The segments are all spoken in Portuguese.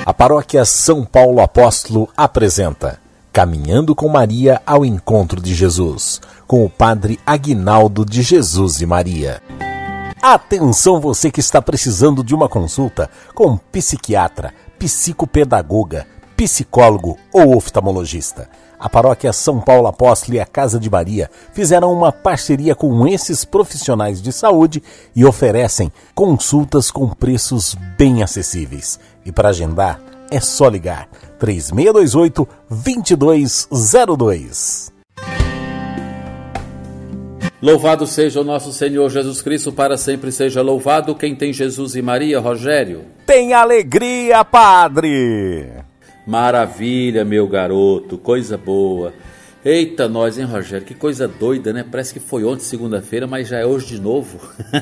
A Paróquia São Paulo Apóstolo apresenta Caminhando com Maria ao Encontro de Jesus, com o Padre Aguinaldo de Jesus e Maria. Atenção, você que está precisando de uma consulta com psiquiatra, psicopedagoga, psicólogo ou oftalmologista. A Paróquia São Paulo Apóstolo e a Casa de Maria fizeram uma parceria com esses profissionais de saúde e oferecem consultas com preços bem acessíveis. E para agendar, é só ligar 3628-2202. Louvado seja o nosso Senhor Jesus Cristo, para sempre seja louvado. Quem tem Jesus e Maria, Rogério? Tem alegria, Padre! Maravilha, meu garoto, coisa boa. Eita nós, hein, Rogério? Que coisa doida, né? Parece que foi ontem, segunda-feira, mas já é hoje de novo.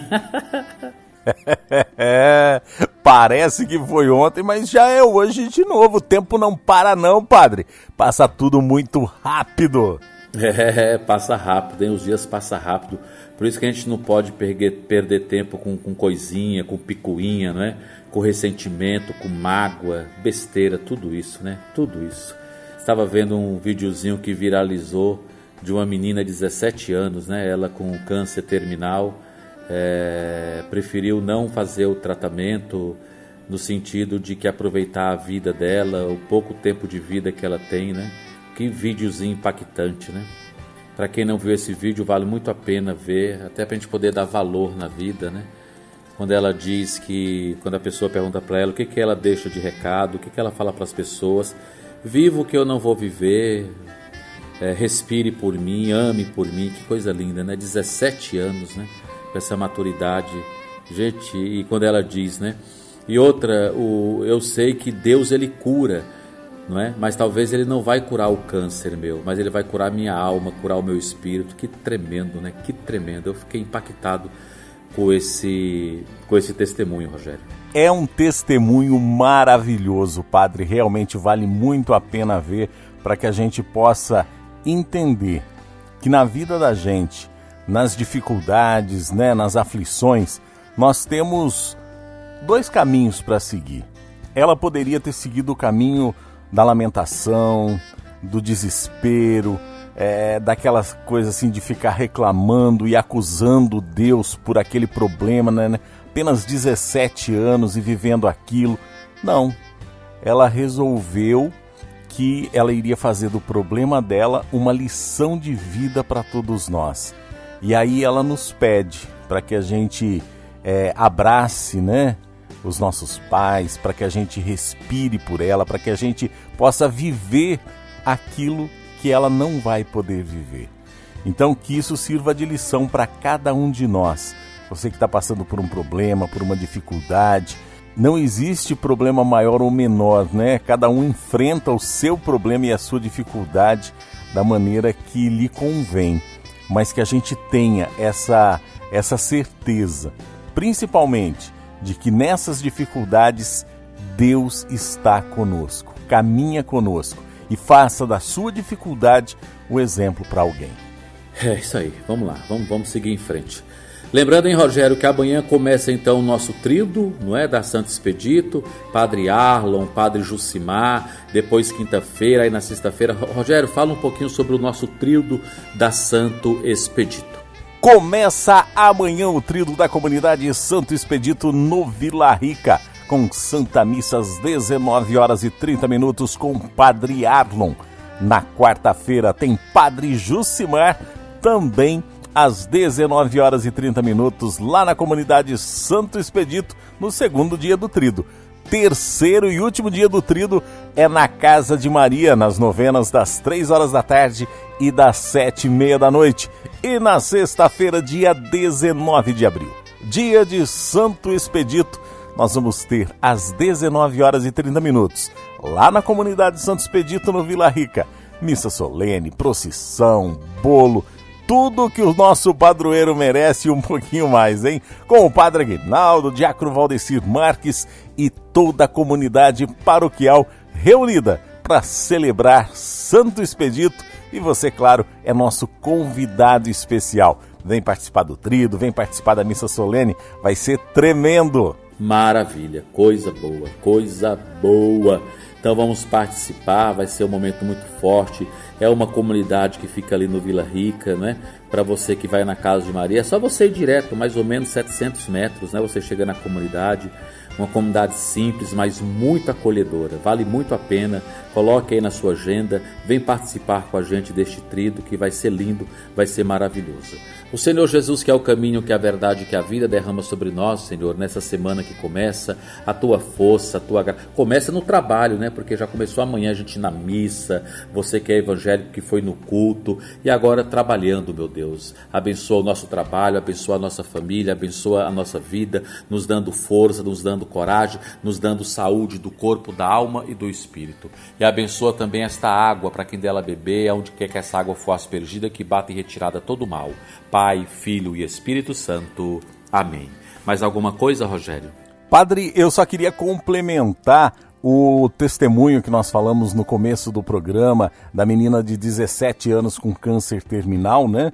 Parece que foi ontem, mas já é hoje de novo. O tempo não para não, Padre. Passa tudo muito rápido. Passa rápido, hein? Os dias passam rápido. Por isso que a gente não pode perder tempo com coisinha, com picuinha, não é? Com ressentimento, com mágoa, besteira, tudo isso, né? Tudo isso. Estava vendo um videozinho que viralizou de uma menina de 17 anos, né? Ela com câncer terminal, preferiu não fazer o tratamento no sentido de que aproveitar a vida dela, o pouco tempo de vida que ela tem, né? Que videozinho impactante, né? Para quem não viu esse vídeo, vale muito a pena ver, até para a gente poder dar valor na vida, né? Quando ela diz que, quando a pessoa pergunta para ela o que ela deixa de recado, o que ela fala para as pessoas: viva o que eu não vou viver, respire por mim, ame por mim. Que coisa linda, né? 17 anos, né? Com essa maturidade, gente. E quando ela diz, né? E outra, eu sei que Deus, ele cura, não é? Mas talvez ele não vai curar o câncer meu, mas ele vai curar minha alma, curar o meu espírito. Que tremendo, né? Que tremendo. Eu fiquei impactado com esse testemunho, Rogério. É um testemunho maravilhoso, Padre. Realmente vale muito a pena ver, para que a gente possa entender que na vida da gente, nas dificuldades, né, nas aflições, nós temos dois caminhos para seguir. Ela poderia ter seguido o caminho da lamentação, do desespero, daquelas coisas assim de ficar reclamando e acusando Deus por aquele problema, né? Apenas 17 anos e vivendo aquilo. Não, ela resolveu que ela iria fazer do problema dela uma lição de vida para todos nós. E aí ela nos pede para que a gente abrace, né, os nossos pais, para que a gente respire por ela, para que a gente possa viver aquilo que ela não vai poder viver. Então que isso sirva de lição para cada um de nós. Você que está passando por um problema, por uma dificuldade, não existe problema maior ou menor, né? Cada um enfrenta o seu problema e a sua dificuldade da maneira que lhe convém. Mas que a gente tenha essa certeza, principalmente, de que nessas dificuldades Deus está conosco, caminha conosco e faça da sua dificuldade o exemplo para alguém. É isso aí, vamos lá, vamos seguir em frente. Lembrando, hein, Rogério, que amanhã começa então o nosso tríduo, não é, da Santo Expedito, Padre Arlon, Padre Jucimar, depois quinta-feira, aí na sexta-feira. Rogério, fala um pouquinho sobre o nosso tríduo da Santo Expedito. Começa amanhã o tríduo da comunidade Santo Expedito no Vila Rica, com Santa Missa às 19h30 com Padre Arlon. Na quarta-feira tem Padre Jucimar, também às 19h30 lá na comunidade Santo Expedito, no segundo dia do tríduo. Terceiro e último dia do tríduo é na Casa de Maria, nas novenas das 3h da tarde e das 7h30 da noite. E na sexta-feira, dia 19 de abril, dia de Santo Expedito, nós vamos ter às 19h30, lá na comunidade Santo Expedito, no Vila Rica, missa solene, procissão, bolo, tudo que o nosso padroeiro merece e um pouquinho mais, hein? Com o Padre Aguinaldo, Diácono Valdecir Marques e toda a comunidade paroquial reunida para celebrar Santo Expedito. E você, claro, é nosso convidado especial. Vem participar do tríduo, vem participar da missa solene, vai ser tremendo. Maravilha, coisa boa, coisa boa. Então vamos participar, vai ser um momento muito forte. É uma comunidade que fica ali no Vila Rica, né? Para você que vai na Casa de Maria, é só você ir direto, mais ou menos 700 metros, né? Você chega na comunidade, uma comunidade simples, mas muito acolhedora. Vale muito a pena. Coloque aí na sua agenda, vem participar com a gente deste tríduo que vai ser lindo, vai ser maravilhoso. O Senhor Jesus, que é o caminho, que é a verdade, que é a vida, derrama sobre nós, Senhor, nessa semana que começa, a tua força, a tua graça. Começa no trabalho, né? Porque já começou amanhã a gente na missa, você que é evangélico, que foi no culto, e agora trabalhando, meu Deus. Abençoa o nosso trabalho, abençoa a nossa família, abençoa a nossa vida, nos dando força, nos dando coragem, nos dando saúde do corpo, da alma e do espírito. E abençoa também esta água, para quem dela beber, aonde quer que essa água for aspergida, que bata em retirada todo o mal. Pai, Filho e Espírito Santo. Amém. Mais alguma coisa, Rogério? Padre, eu só queria complementar o testemunho que nós falamos no começo do programa, da menina de 17 anos com câncer terminal, né?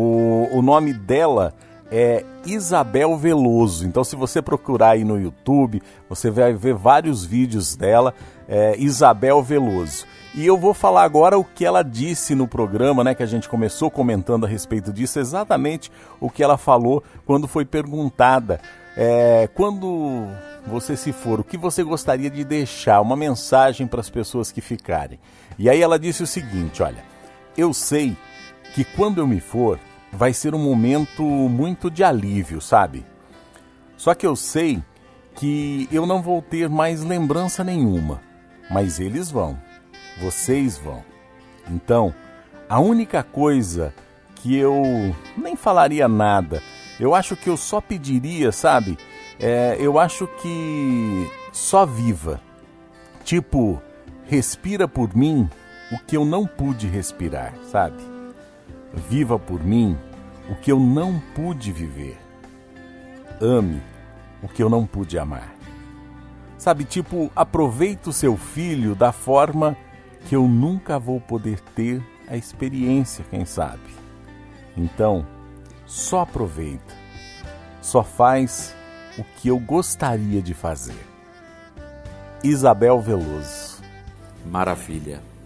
O nome dela é Isabel Veloso. Então, se você procurar aí no YouTube, você vai ver vários vídeos dela, Isabel Veloso. E eu vou falar agora o que ela disse no programa, né, que a gente começou comentando a respeito disso, exatamente o que ela falou quando foi perguntada. Quando você se for, o que você gostaria de deixar, uma mensagem para as pessoas que ficarem? E aí ela disse o seguinte, olha, eu sei que quando eu me for, vai ser um momento muito de alívio, sabe? Só que eu sei que eu não vou ter mais lembrança nenhuma, mas eles vão. Vocês vão. Então, a única coisa que eu nem falaria nada, eu acho que eu só pediria, sabe? Eu acho que só viva. Tipo, respira por mim o que eu não pude respirar, sabe? Viva por mim o que eu não pude viver. Ame o que eu não pude amar. Sabe, tipo, aproveita o seu filho da forma que eu nunca vou poder ter a experiência, quem sabe. Então, só aproveita. Só faz o que eu gostaria de fazer. Isabel Veloso. Maravilha.